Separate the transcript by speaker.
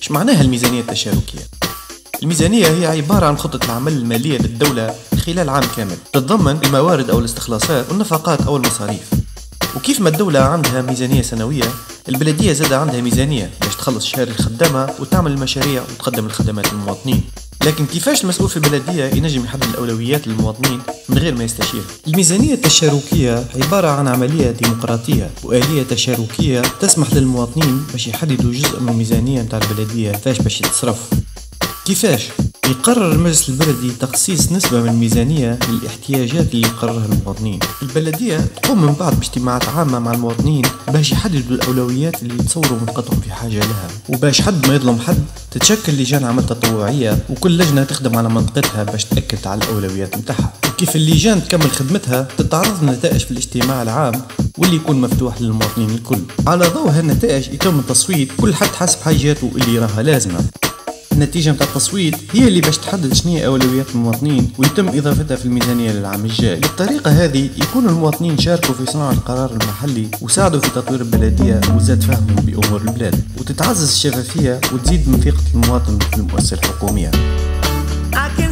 Speaker 1: إيش معناها الميزانية التشاركية؟ الميزانية هي عبارة عن خطة العمل المالية للدولة خلال عام كامل، تتضمن الموارد أو الاستخلاصات والنفقات أو المصاريف. وكيف ما الدولة عندها ميزانية سنوية، البلدية زاد عندها ميزانية باش تخلص شهر الخدامة وتعمل المشاريع وتقدم الخدمات للمواطنين. لكن كيفاش المسؤول في البلدية ينجم يحدد الأولويات للمواطنين من غير ما يستشير؟ الميزانية التشاركية عبارة عن عملية ديمقراطية وآلية تشاركية تسمح للمواطنين باش يحددوا جزء من الميزانية متاع البلدية فاش باش يتصرف. كيفاش؟ يقرر المجلس البلدي تخصيص نسبة من الميزانية للاحتياجات اللي يقررها المواطنين. البلدية تقوم من بعد باجتماعات عامة مع المواطنين باش يحددوا الأولويات اللي يتصوروا منطقتهم في حاجة لها، وباش حد ما يظلم حد تتشكل لجان عمل تطوعية وكل لجنة تخدم على منطقتها باش تأكد على الأولويات متاعها. كيف اللجان تكمل خدمتها تتعرض النتائج في الاجتماع العام واللي يكون مفتوح للمواطنين الكل. على ضوء هالنتائج يتم التصويت كل حد حسب حاجاته اللي راها لازمة. النتيجة متاع التصويت هي اللي باش تحدد شنو هي أولويات المواطنين ويتم إضافتها في الميزانية للعام الجاي. بالطريقة هذه يكون المواطنين شاركوا في صناعة القرار المحلي وساعدوا في تطوير البلدية وزاد فهمهم بأمور البلاد، وتتعزز الشفافية وتزيد من ثقة المواطن في المؤسسة الحكومية.